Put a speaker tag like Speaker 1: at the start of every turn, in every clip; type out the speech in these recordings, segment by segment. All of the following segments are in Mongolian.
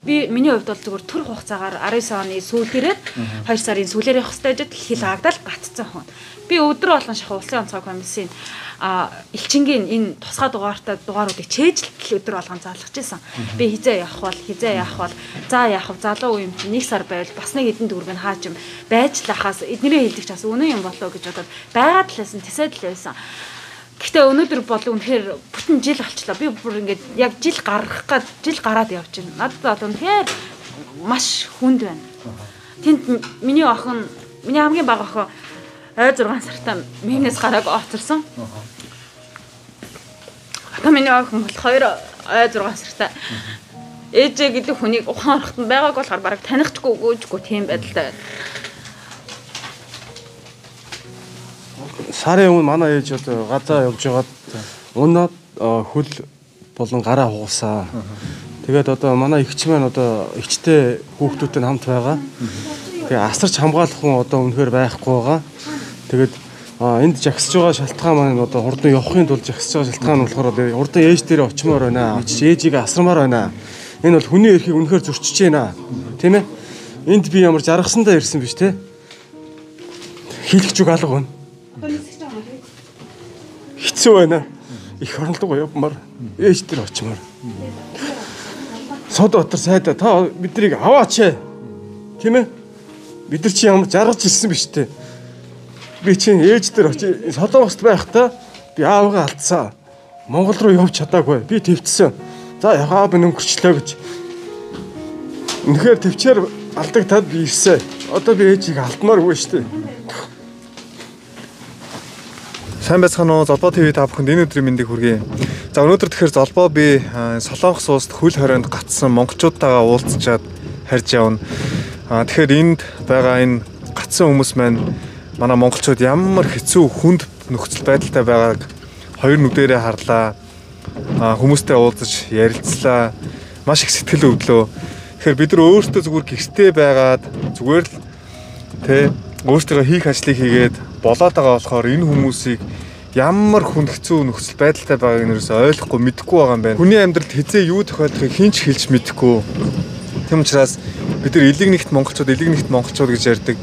Speaker 1: Би миний хувьд бол зүгээр төр хугацаагаар 19 оны сүүлдээрээ 2 сарын сүүлээр явах хэрэгтэй ажил хил хаагдал гатцсан хүн. Би өдөр болгон шахах улсын онцгой комиссийн элчингийн энэ тусгай дугааруудыг чэйжлэл өдөр болгон заалгаж байсан. Би хизээ явах бол за яах вэ залуу үе юм чи 1 сар байвал бас нэг эдэн дүүрэг нь хаач юм байж л ахаас эднэрээ хэлдэг чаас үнэн юм болоо гэж бодоод байгаад л байсан тэсэд л байсан. Гэхдээ өнөөдөр бол үнэхээр бүтэн жил болчлоо. Би бүр ингээд яг жил гараад явж байна. Надад бол үнэхээр маш хүнд байна. Тэнд миний хамгийн бага охин ой 6 сартаа мэгнээс гарааг оцорсон. Одоо миний охин бол 2 ой 6 сартаа ээжээ гэдэг хүнийг ухаан орохтон байгааг болохоор бараг танихгүй өгөөжгүй тийм байдалтай байна.
Speaker 2: Сарын өмнө манай ээж одоо газаа явж байгаад унаад хөл болон гараа хугасаа. Тэгээд одоо манай эгч маань одоо эгчтэй хүүхдүүдтэй хамт байгаа. Тэгээ асарч хамгаалах хүн одоо үнэхээр байхгүй байгаа. Тэгээд энд жагсаж байгаа шалтгаан маань одоо хурдан явахын тулд жагсаж байгаа шалтгаан нь болохоор хурдан ээж дээр очимоор байна. Ээжийг асрамаар байна. Энэ бол хүний эрхийг үнэхээр зөрчиж байна. Тийм ээ? Энд би ямар жаргасандаа ирсэн биш те. Хийлгэж үг алга байна. Хэцүү байна. Их орнолдгоо явмаар ээж дээр очимоор. Сод дотор сайдаа та биднийг аваач. Тийм ээ? Бид нар чи ямар жаргаж ирсэн биш те. Би чинь ээж дээр очиж Солонгост байхдаа би аавгаа алдсан. Монгол руу явж чадаагүй. Би твцсэн. За яхаа би өнгөрчлөө гэж. Үнэхээр твчээр алдагтаад би ирсэн. Одоо би ээжийг алдмааргүй шүү дээ.
Speaker 3: Сайн байцгаана уу? Золбоо ТV та бүхэнд энэ өдрийн мэндийг хүргэе. За өнөөдөр тэгэхээр Золбоо би Солонгос улсад хөл хорионд гатсан монголчуудтайгаа уулзчаад харж явна. Тэгэхээр энд байгаа энэ гатсан хүмүүс маань манай монголчууд ямар хэцүү хүнд нөхцөл байдалтай байгааг хоёр нүдэрээ харлаа. Хүмүүстэй уулзаж ярилцлаа. Маш их сэтгэл өвдлөө. Тэгэхээр бид нар өөрсдөө зүгээр гэртээ байгаад зүгээр л өөрсдөө хийх ажлыг хийгээд болоод байгаа болохоор энэ хүмүүсийг ямар хүнд хэцүү нөхцөл байдалтай байгааг нэрээс ойлгохгүй мэдэхгүй байгаа юм байна. Хүний амьдралд хизээ юу тохиолдохыг хинч хэлж мэдэхгүй. Тийм учраас бид нар элэг нэгт монголчууд гэж ярьдаг.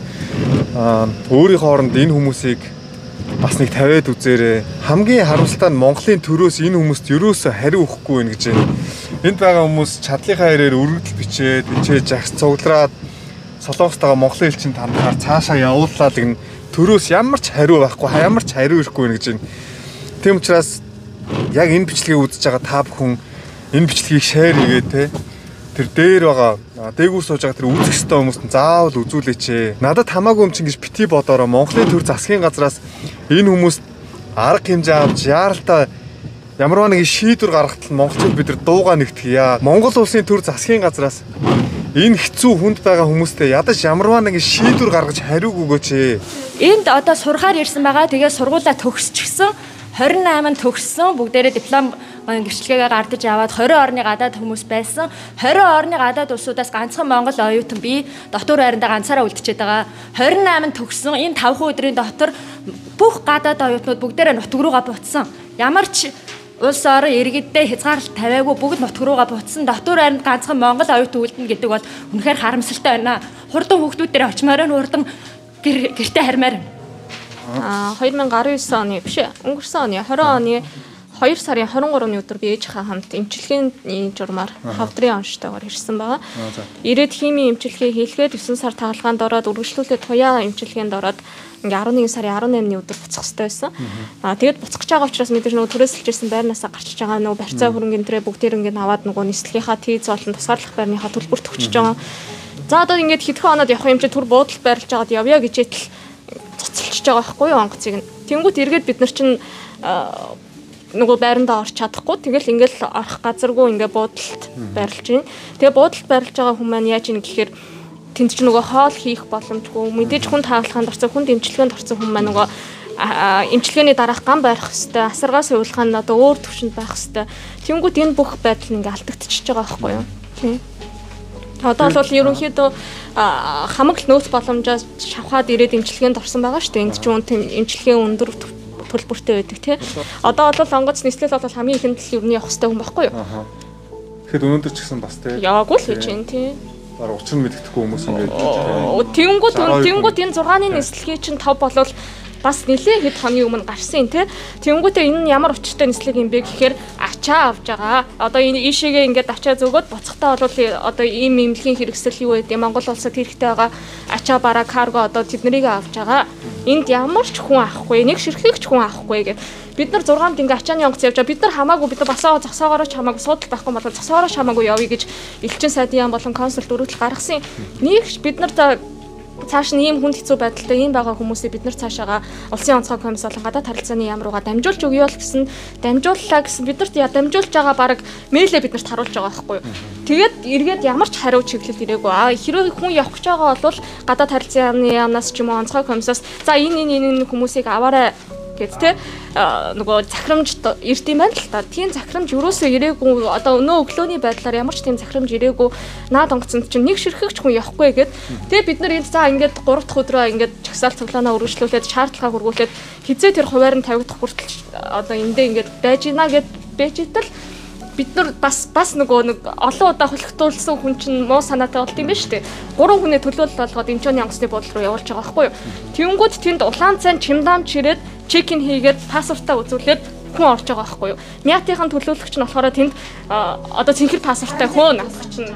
Speaker 3: Өөрийн хооронд энэ хүмүүсийг бас нэг тавиад үзээрэй. Хамгийн харамсалтай нь Монголын төрөөс энэ хүмүүст ерөөсөө хариу өгөхгүй байх гэж байна. Энд байгаа хүмүүс чадлынхаа хэрээр өргөдөл бичээд, жагс цуглараад Солонгостойгоо Монголын элчин тандахаар цаашаа явууллаа гэн төрөөс ямар ч хариу байхгүй, ямар ч хариу ирэхгүй байх гэж байна. Тийм учраас яг энэ бичлэгийг үзэж байгаа та бүхэн энэ бичлэгийг шеэр хийгээд тэр дээр байгаа дээгүүр сууж байгаа тэр үзэх ёстой хүмүүст заавал үзүүлээч. Надад хамаагүй юм чинь гэж бити бодороо Монголын төр засгийн газраас энэ хүмүүст арга хэмжээ авч яаралтай ямар нэгэн шийдвэр гаргахад монголчууд бид нар дуугаа нэгтгэе. Монгол улсын төр засгийн газраас энэ хэцүү хүнд байгаа хүмүүстээ ядаж ямар нэгэн шийдвэр гаргаж хариуг өгөөч.
Speaker 4: Энд одоо сурахаар ирсэн байгаа. Тэгээд сургуулаа төгсчихсөн. 28-нд төгссөн. Бүгдээрээ диплом гэрчлэгээ гардаж аваад 20 орны гадаад хүмүүс байсан. 20 орны гадаад улсуудаас ганцхан Монгол оюутан би дотор байрандаа ганцаараа үлдчихэд байгаа. 28-нд төгссөн. Энэ 5 өдрийн дотор бүх гадаад оюутнууд бүгдээрээ нутг руугаа буцсан. Ямар ч улс орон иргэддээ хязгаарлалт тавиагүй бүгд нутг руугаа буцсан. Дотор байранд ганцхан Монгол оюутан үлдэнэ гэдэг бол үнэхээр харамсалтай байна. Хурдан хүүхдүүдээр очимоор нь хурдан гэртээ хармаар байна.
Speaker 5: 2019 оны биш өнгөрсөн оны 20 оны 2 сарын 23-ны өдөр би ээжийнхээ хамт эмчилгээний журмаар хавдрын онцтойгоор ирсэн байгаа. Ирээд химийн эмчилгээ хийлгээд 9 сар тагалгаанд ороод үргэлжлүүлээд туяа эмчилгээнд ороод ингээ 11 сарын 18-ны өдөр буцах хэрэгтэй байсан. Тэгээд буцах гэж байгаа учраас мэдээж нөгөө түрээсэлжсэн байрнаасаа гарчиж байгаа нөгөө барьцаа хөрөнгө энтрээ бүгдээр ингээ аваад нөгөө нислэгийнхаа тийз болон тусгаарлах байрныхаа төлбөрт өгчөж байгаа. За одоо ингээд хэдхэн хоноод явах юм чи түр буудалд байрлаж байгаад явъя гэжээтэл цоцолчж байгаа байхгүй юу онгоцыг нь. Тэнгүүт эргээд бид нар чинь нөгөө байрандаа орч чадахгүй. Тэгэл ингээл орох газаргүй ингээ буудалд байрлаж байна. Тэгээ буудалд байрлаж байгаа хүмүүс маань яаж ийн гэхээр тэнд чинь нөгөө хоол хийх боломжгүй. Мэдээж хүнд хаалханд орсон, хүнд эмчилгээнд орсон хүмүүс маань нөгөө эмчилгээний дараах гам барих хэвээр, асаргаа суулгах нь одоо өөр төвшөнд байх хэвээр. Тэнгүүт энэ бүх байдал ингээ алдагдчихж байгаа байхгүй юу. Тийм. Одоо бол ерөнхийдөө хамаг нөөц боломжоос шавхаад ирээд эмчилгээнд орсон байгаа шүү дээ. Энд чинь эмчилгээ өндөр төлбөртэй байдаг тий. Одоо бол онгоц нислэл бол хамгийн ихэнд л ер нь явах хэрэгтэй хүн байхгүй юу?
Speaker 3: Тэгэхэд өнөөдөр ч гэсэн бас тий.
Speaker 5: Яагүй л гэж юм тий.
Speaker 3: Бараг учир нь мэддэхгүй хүмүүс ингээд
Speaker 5: Тэнгүүд энэ 6-ны нислэгийн чинь 5 болвол бас нэлээ хэд хоногийн өмнө гарсан тий. Тэнгүүтээ энэ нь ямар учиртай нислэг юм бэ гэхээр ачаа авж байгаа. Одоо энэ ийшээгээ ингээд ачаа зөгөөд буцахтаа бол одоо ийм эмнэлгийн хэрэгсэл юу гэдэг Монгол улсад хэрэгтэй байгаа ачаа бараа карго одоо тэднийг авж байгаа. Энд ямар ч хүн авахгүй, нэг ширхэг ч хүн авахгүй гэдэг. Бид нар 6-нд ингээ ачааны онгоц явж байгаа. Бид нар хамаагүй бид нар басаа зогсоогоороо ч хамаагүй суудал байхгүй бол зогсоогоороо ч хамаагүй явъя гэж элчин сайдын яам болон консулт өргөдөл гаргасан. Нэг бид нар цааш нь ийм хүнд хэцүү байдалтай ийм байгаа хүмүүсийг бид нар цаашаага улсын онцгой комисс болон гадаад харилцааны яам руугаа дамжуулж өгье бол гэсэн дамжууллаа гэсэн бидэрт дамжуулж байгаа баг мэйлээ биднэрт харуулж байгаа байхгүй юу. Тэгээд эргээд ямар ч хариу чиглэл ирээгүй. Хэрвээ хүн явах гэж байгаа бол гадаад харилцааны яамнаас ч юм уу онцгой комиссоос за энэ хүмүүсийг аваарай гэд тэ нөгөө захирамж ирд юм байна л та. Тийм захирамж юусоо ирээгүй одоо өнөө өглөөний байдлаар ямар ч тийм захирамж ирээгүй наад онгоцонд чинь нэг ширхэгч хүн явахгүй гэд тэгээ бид нар энд за ингээд 3 дахь өдрөө ингээд чагсаалт цуглаанаа үргэлжлүүлээд шаардлага хургуулад хизээ тэр хуваар нь 50 дахь хүртэл одоо эндээ ингээд байж гинэ гэд бэжитэл бид нар бас нөгөө нэг олон удаа хөлөгтүүлсэн хүн чинь муу санаатай болд юм байна шүү дээ. 3 хүний төлөөлөл болгоод эмчөөний онгоцны буудлын руу явуулж байгаа байхгүй юу. Тэнгүүд тэнд улаан цайн чимдаамж ирээд чекин хийгээд паспортаа үзүүлээд хүн орж байгаа байхгүй юу. Мятийн төлөөлөгч нь болохоор тэнд одоо цэнхэр паспорттай хүн авах чинь.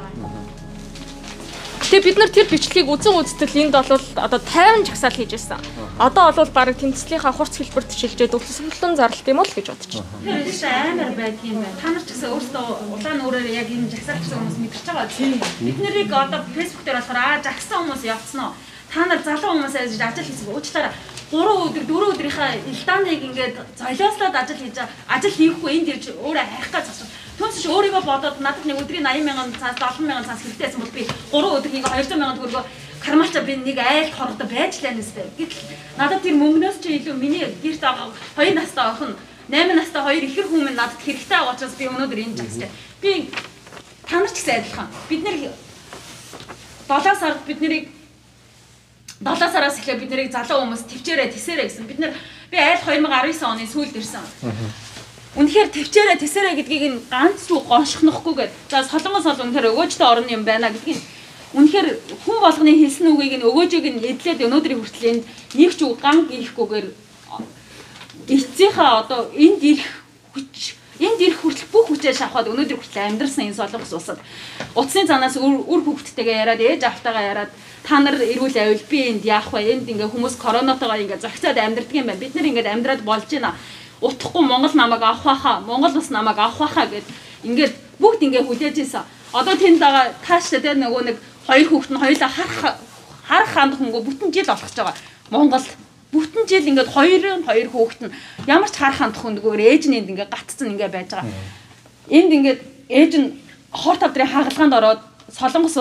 Speaker 5: Тэгээ бид нар тэр бичлэгийг үзэн үзтэл энд бол одоо 50 жагсаал хийж байсан. Одоо бол баг тэмцлийнхаа хурц хэлбэрт шилжээд өвсөлтөн зарлалт юм уу л гэж бодож байна.
Speaker 1: Тэр их амар байдаг юм байна. Та нар ч гэсэн өөрсдөө улаан өөрөөр яг энэ жагсаал гэсэн хүмүүс мэдэрч байгаа тийм. Бид нарыг одоо фэйсбүүк дээр болохоор жагсан хүмүүс явцсан уу? Та нар залуу хүмүүс ажил хийсэн уучлаарай. 3 өдөр 4 өдрийнхаа илдааныг ингээд золиослоод ажил хийхгүй энд ирж өөрөө харих гэж засах. Түнш өөрийгөө бодоод надад нэг өдрийн 80,000 цаас 70,000 цаас хэрэгтэйсэн бол би 3 өдрийг 200,000 төгрөгөөр кармалча би нэг айлт хорогдоо байж лээ нэстэй. Гэтэл надад тэр мөнгнөөс чи илүү миний гэрт байгаа 2 настай охин 8 настай 2 ихэр хүмүүс надад хэрэгтэй байгаа учраас би өнөөдөр энэ жагстай. Би та нар ч гэсэн адилхан. Бид нэр 7 сард бид нарыг 7 сараас эхлээд бид нарыг залуу хүмүүс төвчээрээ тесэрэй гэсэн. Бид нар би айл 2019 оны сүүлд ирсэн. Үнэхээр төвчээрээ тесэрэй гэдгийг нь ганц руу гоншихнохгүйгээд за солонгос бол үнэхээр өгөөжтэй орн юм байна гэдгийг үнэхээр хүн болгоны хэлсэн үгийг нь өгөөжийг нь эдлээд өнөөдрийн хүртэл энд нэг ч үг ган гихгүйгээр эцсийнхаа одоо энд ирэх хүртэл бүх хүчээ шавхаад өнөөдөр хүртэл амьдрсан энэ солонгос улсад утасны занаас үр хүүхдтэйгээ яриад ээж автайгаа яриад та нар эрүүл авил би энд яах вэ? Энд ингээ хүмүүс коронавитойгоо ингээ зогцоод амьдрдаг юм байна. Бид нар ингээд амьдраад болж байна. Утахгүй Монгол намайг авах байхаа, Монгол ус намайг авах байхаа гэд ингээд бүгд ингээ хүлээж ийсэн. Одоо тэнд байгаа тааштай тэ нөгөө нэг 2 хүүхэд нь хоёулаа харах ханд хөнгөө бүтэн жил болох гэж байгаа. Монголд бүтэн жил ингээд 2 хүүхэд нь ямар ч харах ханд хөнгөөр ээж нь энд ингээ гатцсан ингээ байж байгаа. Энд ингээд ээж нь хор тавдрын хагалгаанд ороод Солонгос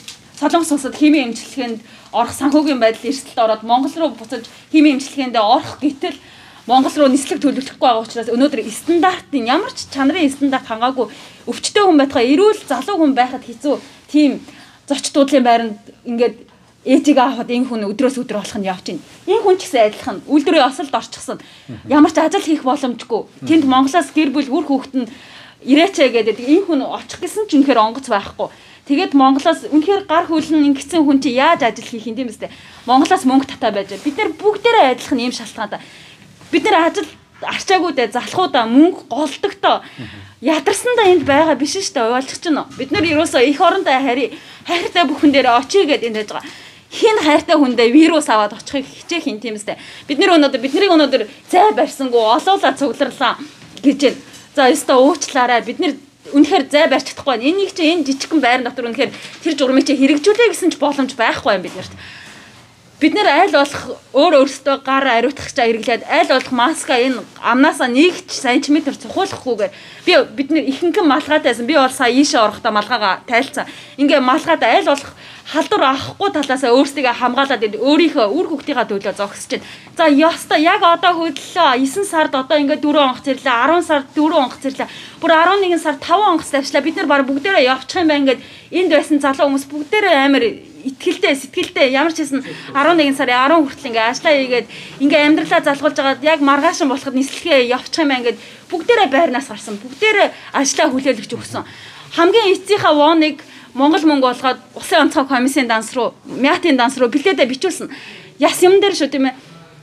Speaker 1: улсад химийн эмчилгээнд орох санхүүгийн байдал эрсдэлд ороод Монгол руу буцаж химийн эмчилгээнд орох гэтэл Монгол руу нислэг төлөвлөхгүй байгаа учраас өнөөдөр стандартын ямар ч чанарын стандарт хангаагүй өвчтөе хүн байтугай эрүүл залуу хүн байхад хэцүү тийм зочд дуудлын байранд ингээд ээжийг авахад энэ хүн өдрөөс өдөр болох нь явж байна. Энэ хүн ч гэсэн адилхан үйлдвэрийн осолд орчихсон. Ямар ч ажил хийх боломжгүй. Тэнд Монголоос гэр бүл үр хүүхэд нь ирээчээ гэдэг энэ хүн очих гэсэн ч үнэхээр онгоц байхгүй. Тэгээд Монголоос үнэхээр гар хөлн ингэсэн хүн чи яаж ажил хийх юм бэ? Монголоос мөнгө татаа байж. Бид нар бүгдээрээ адилхан ийм шалтгаантай. Бид нар ажил арчаагүй дээ залхуудаа мөнгө голдогдоо ядарсандаа энд байгаа биш шүү дээ ойлгож байна уу? Бид нар ерөөсөө их орондоо хайртай бүхэн дээр очие гэдэг энд байж байгаа. Хин хайртай хүндээ вирус аваад очихыг хичээх юм тийм үстэй. Бидний өнөөдөр зай барьсангүй олоолаа цугларлаа гэж байна. За ёстой уучлаарай. Бид нар үнэхээр зай барьж чадахгүй байна. Энийг чи энэ жижигхэн байрны дотор үнэхээр тэр журмыг чи хэрэгжүүлээ гэсэн ч боломж байхгүй юм биднэрт. Бид нэр айл болох өөрөөсөө гар ариутгах чаа хэрэглээд айл болох маска энэ амнаасаа 1 см цухуулахгүйгээр бид нэр ихэнхэн малгайтайсан. Би бол сая ийшээ орохдоо малгайгаа тайлцсан. Ингээ малгайд айл болох халдвар авахгүй талаасаа өөрсдийгөө хамгаалаад өөрийнхөө үр хүүхдийнхаа төлөө зогсож байна. За ёстой яг одоо хөдлөлөө 9 сард одоо ингээ 4 онгоц ирлээ, 10 сард 4 онгоц ирлээ. Бүр 11 сард 5 онгоц тавьчлаа. Бид нар баг бүгдээрээ явчих юм байна ингээд энд байсан залуу хүмүүс бүгдээрээ амар итгэлтэй сэтгэлтэй ямар ч хэсэн 11 сарын 10 хүртэл ингээ ажлаа хийгээд ингээ амьдралаа залгуулж агаад яг маргаашин болоход нислэгээ явчих юм байна ингээд бүгдээрээ байрнаас гарсан бүгдээрээ ажлаа хүлээлгэж өгсөн. хамгийн эцсийнхаа вооныг Монгол мөнгө болгоод Усын онцгой комиссийн данс руу, Мятийн данс руу бэлдээдээ бичүүлсэн. Яс юм дээр шүү тийм ээ.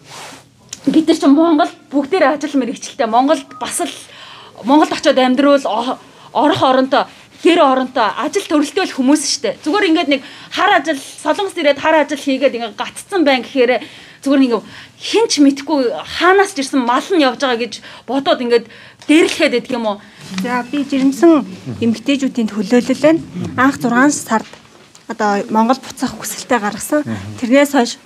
Speaker 1: Бид нар чинь Монгол бүгдээр ажил мэргэжилтэй. Монголд бас л Монголд очиод амьдруул орох оронтой гэр оронтой ажил төрөлтэй л хүмүүс штэ. Зүгээр ингээд нэг хар ажил солонгос ирээд хар ажил хийгээд ингээд гатцсан байна гэхээр зүгээр ингээд хинч мэдхгүй хаанаас ч ирсэн мал нь явж байгаа гэж бодоод ингээд дээрлэхэд байдаг юм уу?
Speaker 6: За би жирэмсэн эмэгтэйчүүдийн төлөөлөл байна. Анх 6 сард одоо Монгол буцаах хүсэлтэд гаргасан. Тэрнээс хойш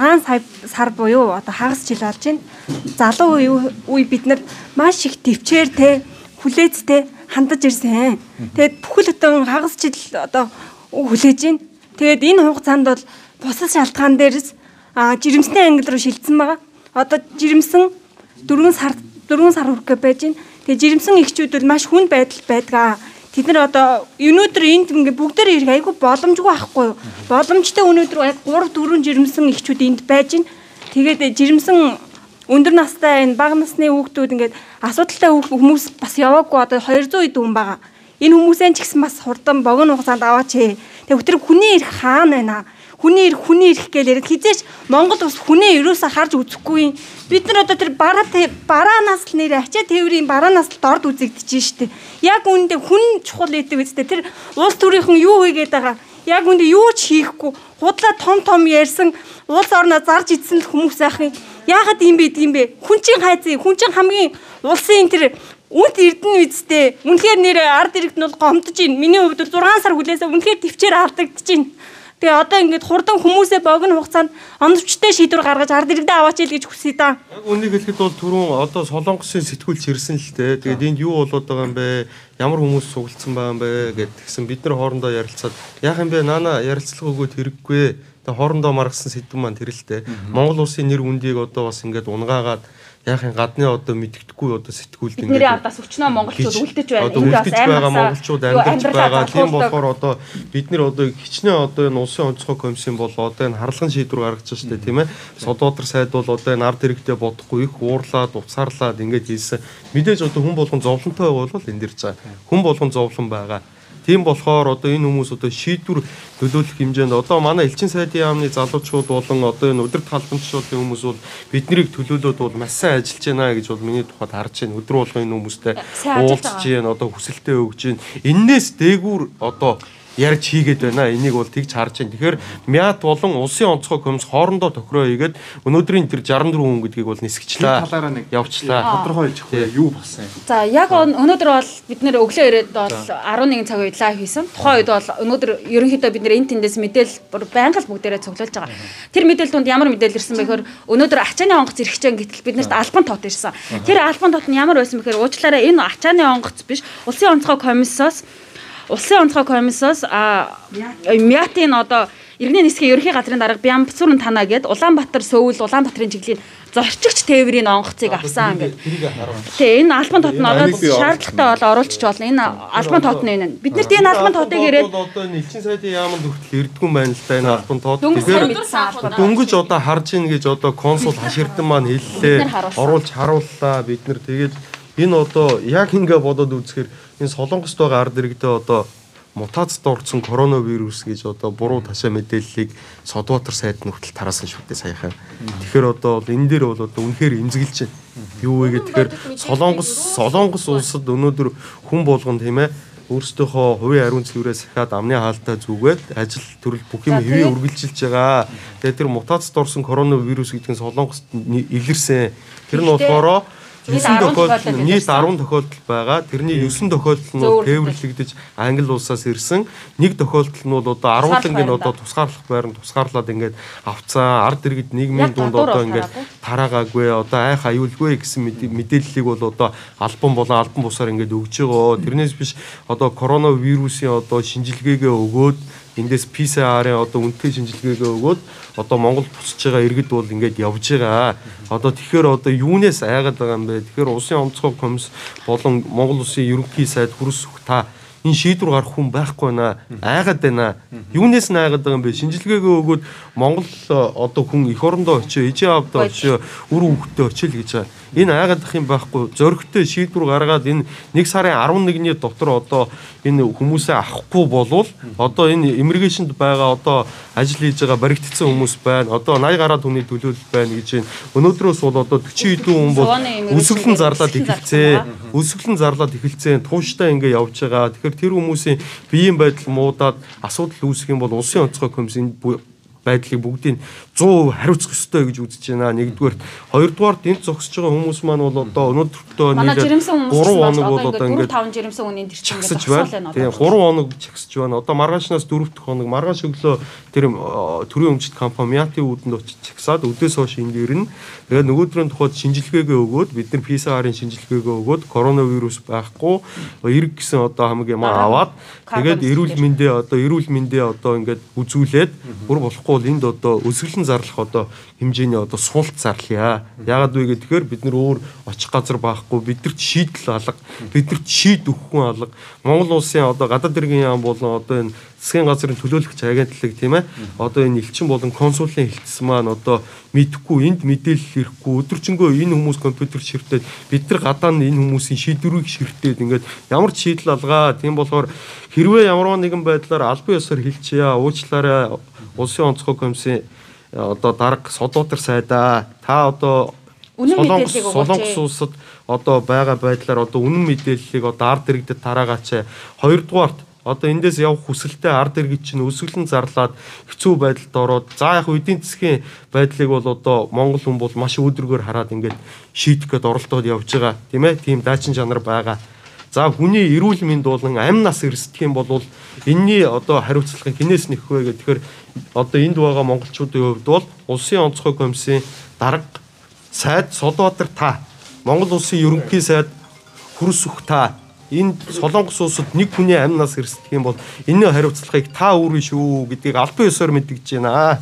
Speaker 6: 6 сар буюу одоо хагас жил болж байна. Залуу үе бид нар маш их төвчээр те хүлээцтэй хандаж ирсэн. Тэгээд бүхэл бүтэн хагас жил одоо хүлээж байна. Тэгээд энэ хугацаанд бол бусад шалтгаан дээрс жирэмсний англи руу шилжсэн байгаа. Одоо жирэмсэн 4 сар хүрэх гэж байж байна. Тэгээд жирэмсэн эхчүүд бол маш хүнд байдал байдаг. Тэд нар одоо өнөөдөр энд ингээ бүгдээр ирэх айгүй боломжгүй байхгүй юу? Боломжтой өнөөдөр яг 3-4 жирэмсэн эхчүүд энд байж байна. Тэгээд жирэмсэн өндөр настай энэ бага насны хүүхдүүд ингээд асуудалтай хүмүүс бас яваагүй одоо 200 хүн байгаа. Энэ хүмүүсийн ч гэсэн бас хурдан богино хугацаанд аваач. Тэгээд өтөр хүний ирэх хаана байна? Хүний ирэх гээл яриад хизээч Монгол ус хүний өрөөсө харж үзэхгүй. Бид нар одоо тэр бараанаас л нэр ачаа тээврийн бараанаас л дорд үзэгдэж штэ. Яг үүндээ хүн чухал гэдэг үстэй тэр улс төрийнхэн юу хийгээд байгаа? Яг үүндээ юу ч хийхгүй. Худлаа том ярьсан улс орноо зарж идсэн л хүмүүс айхын. Яагаад юм бэ гэдэг юм бэ? Хүн чинь хайцсан. Хүн чинь хамгийн улсын тэр үнт эрдэнэ үстэй. Үнэхээр нэр ард иргэд нь бол гомдож байна. Миний хувьд 6 сар хүлээсээ үнэхээр төвчээр алдагдаж байна. Тэгээ одоо ингээд хурдан хүмүүсээ богино хугацаанд оновчтой шийдвэр гаргаж ард иргэдээ аваач л гэж хүсэе да.
Speaker 2: Яг үнийг хэлэхэд бол түрүүн одоо Солонгосын сэтгүүлч ирсэн л дээ. Тэгээд энд юу болоод байгаа юм бэ? Ямар хүмүүс сугалцсан байгаа юм бэ гэдгсэн бид нар хоорондоо ярилцаад яах юм бэ? Наана ярилцлага өгөөд хэрэггүй. Тэгээд хоорондоо маргасан сэдв маань тэр л дээ. Монгол улсын нэр үндийг одоо бас ингээд унгаагаад яахын гадны одоо мэддэхгүй одоо сэтгүүлд
Speaker 1: ингээд бидний ардаас өчнөө монголчууд үлдэж байна.
Speaker 2: Энд бас байгаа монголчууд амьдарч байгаа. Тийм болохоор одоо бид нэр одоо хичнээн одоо энэ улсын онцгой комиссийн бол одоо энэ харлахын шийдвэр гаргаж байгаа шүү дээ, тийм ээ. Содоотор сайд бол одоо энэ ард иргэдэд бодохгүй их уурлаад, уцаарлаад ингээд хийсэн. Мэдээж одоо хүн болгон зовлонтой байвал энэ дэр цаа. Хүн болгон зовлон байгаа. Тийм болохоор одоо энэ хүмүүс одоо шийдвэр төлөөлөх хэмжээнд одоо манай элчин сайдын яамны залуучууд болон одоо энэ өдөрт халдамжчдын хүмүүс бол биднийг төлөөлөөд бол маш сайн ажиллаж байна гэж бол миний тухайд харж байна. Өдөр болгон энэ хүмүүстэй уулзж байна, одоо хүсэлтээ өгж байна. Эннээс дээгүүр одоо ярьж хийгээд байна. Энийг бол тэгж харж байна. Тэгэхээр Мят болон улсын онцгой комисс хоорондоо тохироо хийгээд өнөөдрийн тэр 64 хүн гэдгийг бол нисгчлээ. Явчлаа.
Speaker 3: Тодорхой хэлчихгүй юу болсон юм.
Speaker 1: За яг өнөөдөр бол бид нэр өглөө ирээд бол 11 цаг үед лайв хийсэн. Тухайн үед бол өнөөдөр ерөнхийдөө бид нэр энэ тэндээс мэдээлэл байнга л бүгдээрээ цуглуулж байгаа. Тэр мэдээлэл донд ямар мэдээлэл ирсэн бэ гэхээр өнөөдөр ачааны онгоц ирэх гэж гэтэл бид нарт албан тот ирсэн. Тэр албан тот нь ямар байсан бэхээр уучлаарай энэ ачааны онгоц биш. Улсын онцгой комиссоос Мятийн одоо иргэний нисхийн ерөнхий газрын дарга Бямбцүрэн танаа гээд Улаанбаатар Сөүл Улаанбаатарын чиглэлийн зорчигч тээврийн онгоцыг авсан гэдэг. Тэгээ энэ албан тот нь ороод шаардлагатай бол оруулчих болно. Энэ албан тот нь энэ. Бид нарт энэ албан дотыг ирээд
Speaker 2: одоо элчин сайдын яамд хүртэл ирдгүн байна л да энэ албан тот. Тэгэхээр дөнгөж одоо харж ийн гэж одоо консул хаширдан маань хэллээ. Оруулж харууллаа бид нар тэгээд энэ одоо яг ингээ бодоод үзэхээр энэ Солонгост байгаа ард иргэдээ одоо мутацид орсон коронавирус гэж одоо буруу ташаа мэдээллийг Содбаатар сайд нь хүртэл тараасан шүү дээ саяхан. Тэгэхээр одоо энэ дээр бол одоо үнэхээр эмзэглэж байна. Юу вэ гэхээр Солонгос улсад өнөөдөр хүн болгон тийм ээ өөрсдийнхөө хувийн ариун цэврээс ахаад амны хаалтаа зүгээд ажил төрөл бүх юм хэвээ үргэлжилж байгаа. Тэгээд тэр мутацид орсон коронавирус гэдэг нь Солонгост илэрсэн. Тэр нь болохоор нийт 10 тохиолдол байгаа. Тэрний 9 тохиолдол нь бол тээвэрлэгдэж Англи улсаас ирсэн. Нэг тохиолдол нь бол одоо 10 одоо тусгаарлах байранд тусгаарлаад ингээд авцсан. Ард иргэд нийгмийн дунд одоо ингээд тараагаагүй, одоо айх аюулгүй гэсэн мэдээллийг бол одоо албан болон албан бусаар ингээд өгж байгаа. Тэрнээс биш одоо коронавирусын одоо шинжилгээгээ өгөөд эндээс PCR-ын одоо үнэтэй шинжилгээгээ өгөөд одоо Монгол буцаж байгаа иргэд бол ингээд явж байгаа. Одоо тэгэхээр одоо юунаас айгаад байгаа юм бэ? Тэгэхээр улсын онцгой комисс болон Монгол улсын ерөнхий сайд хүрс та энэ шийдвэр гарах хүн байхгүй байна. Айгаад байна.
Speaker 7: Юунаас найгаад байгаа юм бэ? Шинжилгээгээ өгөөд Монгол одоо хүн эх орондоо очиж, ижээ авдаа очиж, үр хүүхдээ очил гэж байгаа. Энэ айгаадах юм байхгүй. Зөрөгтэй шийдвэр гаргаад энэ 1 сарын 11-ний дотор одоо энэ хүмүүсээ авахгүй болвол одоо энэ иммиграшнд байгаа одоо ажил хийж байгаа баригдсан хүмүүс байна. Одоо 80 гаруй хүний төлөөлөл байна гэж байна. Өнөөдрөөс бол одоо 40 хэдэн хүн бол өсвөлэн зарлаад эхэлцээ. Өсвөлэн зарлаад эхэлцээ. Тууштай ингээ явж байгаа. Тэгэхээр тэр хүмүүсийн биеийн байдал муудаад асуудал үүсэх юм бол улсын онцгой комиссын байдлыг бүгдийг 100% хариуцах ёстой гэж үзэж байна. Нэгдүгээр, хоёрдугаар энд зогсож байгаа хүмүүс маань бол одоо өнөөдөртөө нэг 3 хоног бол одоо ингээд 4-5 жирэмсэн үнийн төрчин ингээд зогсоол байна. Тийм 3 хоног чагсаж байна. Одоо маргаашнаас 4 дахь хоног маргааш өглөө тэр төрийн өмчт компани Мяти үүдэнд очиж чагсаад өдөөс хойш энд ирнэ. Тэгээд нөгөөдрийн тухайд шинжилгээгээ өгөөд бид нар PCR-ын шинжилгээгээ өгөөд коронавирус байхгүй эрг гэсэн одоо хамгийн юм аваад тэгээд эрүүл мэндээ одоо ингээд үзүүлээд бүр болохгүй бол энд одоо өсвөлэн зарлах одоо хэмжээний одоо суулт зарлая. Яагаад вэ гэхээр бид нар өөр очих газар байхгүй, бидэрт шийдэл алга, бидэрт шийд өгөх хүн алга. Монгол улсын одоо гадаад иргэн яам болон одоо энэ засгийн газрын төлөөлөгч агентлаг тийм ээ. Одоо энэ элчин болон консулын хэлтс маань одоо мэдхгүй энд мэдээлэл ирэхгүй өдөржингөө энэ хүмүүс компьютер ширтээд бид нар гадаа нь энэ хүмүүсийн шийдвэрийг ширтээд ингээд ямар ч шийдэл алгаа. Тийм болохоор хэрвээ ямар нэгэн байдлаар албан ёсоор хэлчихье, уучлаарай улсын онцгой комиссын одоо дарга Содотор сайдаа та одоо Солонгос улсад одоо байгаа байдлаар одоо үнэн мэдээллийг одоо ард иргэдэд тараагач. Хоёрдугаарт одоо эндээс явах хүсэлтэй ард иргэд чинь өсвөлэн зарлаад хэцүү байдалд ороод за яг эдийн засгийн байдлыг бол одоо монгол хүн бол маш өөдрөгөөр хараад ингээд шийдэх гээд оролдоод явж байгаа тийм ээ. Тийм дайчин чанар байгаа. За хүний эрүүл мэнд болон амь нас эрсдэх юм бол энэний одоо хариуцлагыг хинээс нэх вэ гэхээр одоо энд байгаа монголчуудын хувьд бол улсын онцгой комиссийн дарга сайд Содотор та Монгол улсын ерөнхий сайд Хүрс өх та энд Солонгос улсад нэг хүний амь нас эрсдэх юм бол энэ хариуцлагыг та өөрөө шүү гэдгийг албан ёсоор мэдгэж байна.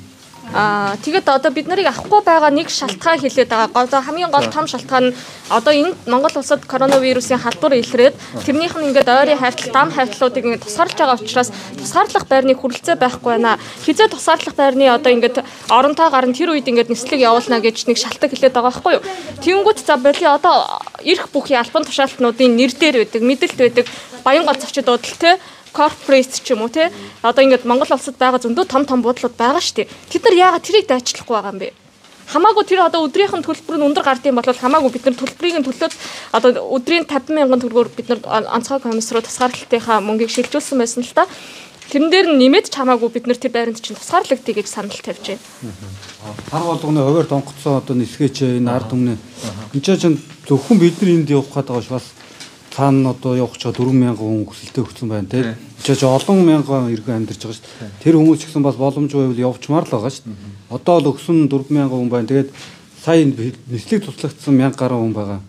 Speaker 5: Тэгээд одоо бид нарыг авахгүй байгаа нэг шалтгаан хэлээд байгаа. Одоо хамгийн гол том шалтгаан нь одоо энэ Монгол улсад коронавирусын халдвар илрээд тэрнийх нь ингээд ойрын хавьтал, дам хавьтлуудыг ингээд тусгаарлаж байгаа учраас тусгаарлах байрны хүрэлцээ байхгүй байна. Хизээ тусгаарлах байрны одоо ингээд оронтой гарна тэр үед ингээд нислэг явуулна гэж нэг шалтгаан хэлээд байгаа байхгүй юу? Тэнгүүт за боли одоо ирэх бүхий албан тушаалтнуудын нэр дээр байдаг, мэдэлт байдаг, Баянгол зочид удал те корпорэт ч юм уу те одоо ингээд Монгол улсад байгаа зөндөө том буудлууд байгаа шүү дээ. Тэд нар яагаад тэрийг дайчлахгүй байгаа юм бэ? Хамаагүй тэр одоо өдрийнх нь төлбөр нь өндөр гардыг бол хамаагүй бид нар төлбөрийг нь төлөөд одоо өдрийн 50,000 төгрөгөөр бид нар онцгой комисс руу тусгаарлалтынхаа мөнгийг шилжүүлсэн байсан л та. Тэрэн дээр нь нэмээд ч хамаагүй бид нар тэр байранд чинь тусгаарлагдъя гэж санал тавьж байна.
Speaker 8: Хар болгоны хуваар донгоцсон одоо нисгээч энэ ард түмний энэ чинь зөвхөн бид нар энд явах гэдэг байгаа ш бас цаана одоо явах ч 4,000 хүн хүсэлтэд өгсөн байна тийм. Жиж олон мянган иргэн амьдарч байгаа шүү дээ. Тэр хүмүүс ч гэсэн бас боломжгүй байвал явчмаар л байгаа шүү дээ. Одоо л өгсөн 4,000 хүн байна. Тэгээд сая нислэг туслагдсан 1,000 гаруй хүн байгаа.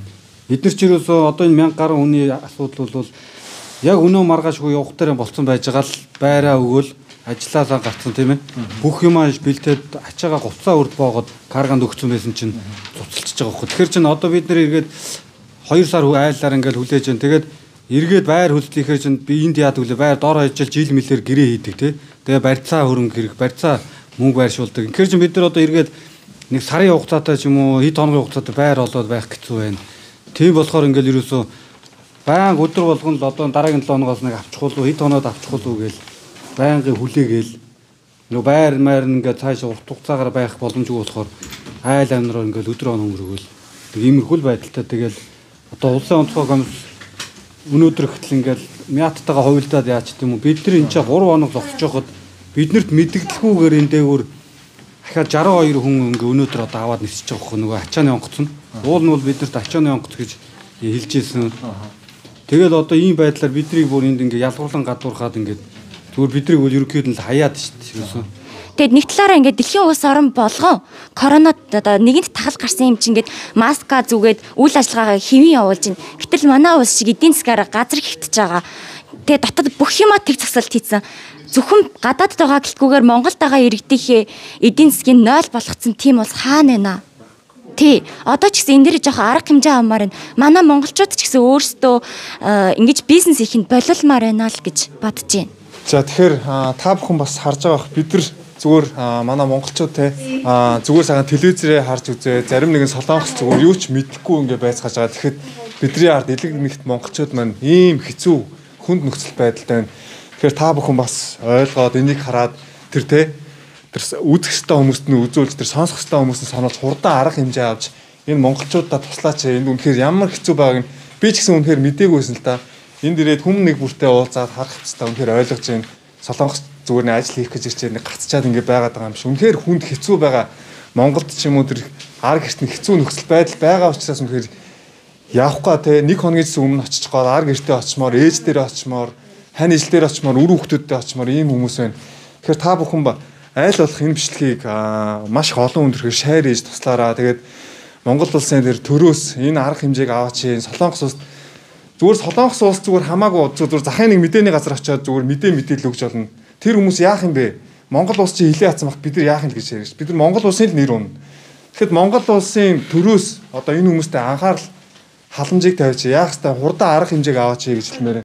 Speaker 8: Бид нар ч ерөөсөө одоо энэ 1,000 гаруй хүний асуудал бол яг өнөө маргаашгүй явах дээр болцсон байж байгаа л байраа өгөөл ажилласаа гарцсан тийм ээ. Бүх юмаа бэлдээд ачаага гуцаа үрд боогод карганд өгсөн байсан чинь цуцалчихж байгаа хөө. Тэгэхээр чинь одоо бид нэр эргээд 2 сар айлаар ингээл хүлээж जैन. Тэгээд эргээд байр хөлтлөөхөө чинь би энд яадаг вэ? Байр доор ажиллаж жил мэлээр гэрээ хийдэг тий. Тэгээ барьцаа хөрөнгө хэрэг, барьцаа мөнгө байршуулдаг. Тэгэхээр чинь бид нар одоо эргээд нэг сарын хугацаатай ч юм уу, хэд хоногийн хугацаатай байр олоод байх хэцүү байна. Тийм болохоор ингээл ерөөсөө баян өдөр болгоно л одоо дараагийн 7 хоногоос нэг авчихул уу, хэд хоноод авчихул уу гээл байнгын хүлээгээл нөгөө байр ингээд цааш урт хугацаагаар байх боломжгүй болохоор айл амнараа ингээл өдрөө өнгөрөөл. Иймэрхүү байдалтай тэгэл одоо улсын онцгой комисс өнөөдөр ихтэл ингээл Мяттайгаа хувилдаад яач гэдэм үү бид нар энэ ч 3 хоног зогсож байхад биднэрт мэддэгдэлгүйгээр энэ дээгүүр дахиад 62 хүн ингээ өнөөдөр одоо аваад нисэж байгаа хөө нөгөө ачааны онгоц нь уул нь бол биднэрт ачааны онгоц гэж хэлж ийсэн. Тэгэл одоо ийм байдлаар биднийг бүр энд ингээ ялгуурлан гадуурхаад ингээд зүгээр биднийг бол ерөнхийдөө л хаяад шүү дээ.
Speaker 9: Тэгэд нэг талаараа ингээд дэлхийн улс орон болгон коронавид одоо нэгэнт тахал гарсан юм чинь ингээд маска зүгээд үйл ажиллагаагаа хэвэн явуулж байна. Гэтэл манай улс шиг эдийн засгаар газар хөвтөж байгаа. Тэгээ дотоод бүх юмаа тэг засалт хийсэн. Зөвхөн гадаадд байгаа гэлтгүүгээр Монголд байгаа иргэдийнхээ эдийн засгийн 0 болгоцсон тийм улс хаана байна? Тий. Одоо ч гэсэн энэ дээр жоох арга хэмжээ авмаар байна. Манай монголчууд ч гэсэн өөрсдөө ингэж бизнес ихэнд болилмаар байна л гэж бодож байна.
Speaker 3: За тэгэхээр та бүхэн бас харж байгаа бах бид нар зүгээр манай монголчууд те зүгээр сайхан телевизээрээ харж үзээ зарим нэгэн солонгос зүгээр юу ч мэдэхгүй ингээ байцгааж байгаа. Тэгэхэд бидний ард элэг нэгт монголчууд маань ийм хэцүү хүнд нөхцөл байдалтай байна. Тэгэхээр та бүхэн бас ойлгоод энийг хараад тэр үзэх ёстой хүмүүст нь үзүүлж тэр сонсох ёстой хүмүүст нь сануулж хурдан арга хэмжээ авч энэ монголчуудаа туслаач. Энд үнэхээр ямар хэцүү байгааг нь би ч гэсэн үнэхээр мдэггүйсэн л да. Энд ирээд хүм нэг бүртээ уулзаад харах хэвээр үнэхээр ойлгож байна. Солонгос зүгээр нэг ажил хийх гэж ирж байгаа гацчаад ингэ байгаад байгаа юм биш. Үнэхээр хүнд хэцүү байгаа. Монголд ч юм уу тэр ар гэрт нь хэцүү нөхцөл байдал байгаа учраас үнэхээр явахгүй те нэг хоногийн өмнө очиж гоо ар гэртээ очимоор ээж дээр очимоор хань ижил дээр очимоор үр хүүхдүүдтэй очимоор ийм хүмүүс байна. Тэгэхээр та бүхэн айл болох энэ бичлэгийг маш их олон хүнд төрөөр шеэр хийж туслаараа. Тэгээд Монгол улсын дээр төрөөс энэ арга хэмжээг аваач. Солонгос улс зүгээр хамаагүй зүгээр захын нэг мэдээний газар очиод зүгээр мэдээлэл өгч болно. Тэр хүмүүс яах юм бэ? Монгол улс чи хилээ хатсан бах бид нар яах юм гэж ярьж. Бид нар Монгол улсын л нэр үнэ. Тэгэхэд Монгол улсын төрөөс одоо энэ хүмүүстэй анхаарал халамжийг тавьж яах ёстой хурдан арга хэмжээг аваач гэж хэлмээр.